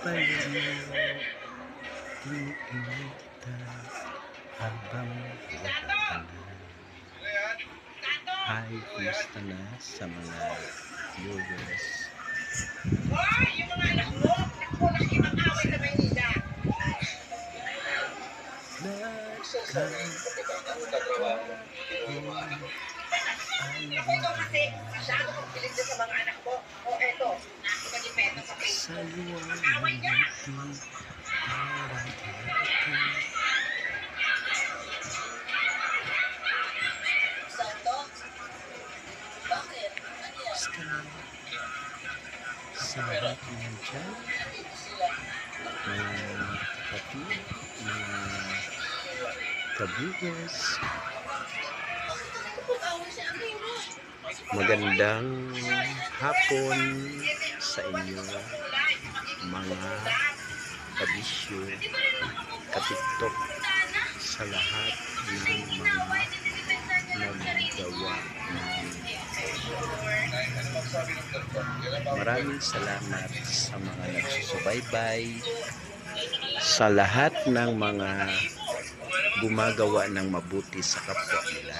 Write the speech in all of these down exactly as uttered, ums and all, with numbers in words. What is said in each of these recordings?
pala mo, iniinit kita habang wala ka na. Hi, kumusta na sa mga viewers? Hoy, yung mga anak mo, ako nakikipag-away sa Maynila. Ito kasi, masyado kang pilit na sa mga anak mo. O eto, nakikipag-ipeta sa Facebook. Away niya! Santo? Bakit? Ano yan? Sa lahat ng dyan, mga kapatid, mga ka-viewers, magandang hapon sa inyo mga kabisyo, ka-tiktok, sa lahat ng mga naggawa ng maraming salamat sa mga nagsusubaybay, sa lahat ng mga gumagawa ng mabuti sa kapwa nila.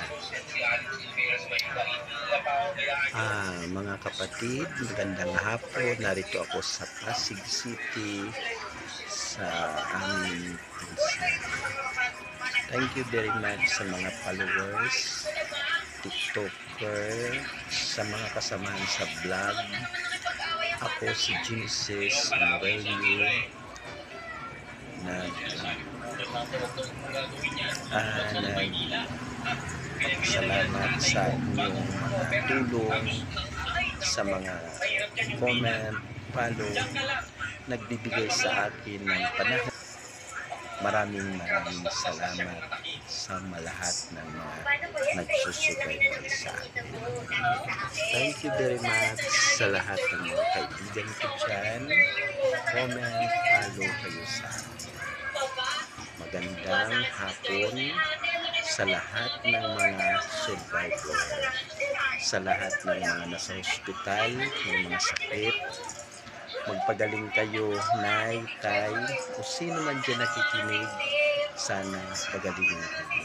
Ah, mga kapatid, magandang hapon. Narito ako sa Pasig City sa aming pinsan. Thank you very much sa mga followers, TikToker, sa mga kasamahan sa vlog. Ako si Genesis Morelio, nag uh, nag salamat sa inyong mga tulong, sa mga comment, follow, nagbibigay sa akin ng panahon. Maraming maraming salamat sa malahat ng mga nagsusubaybay sa akin. Thank you very much sa lahat ng mga kaibigan ko dyan. Comment, follow kayo sa akin. Magandang hapon sa lahat ng mga survivor, sa lahat ng mga nasa hospital, ng mga sakit. Magpagaling kayo, nay, tay, o sino man dyan nakikinig, sana pagalingin kayo.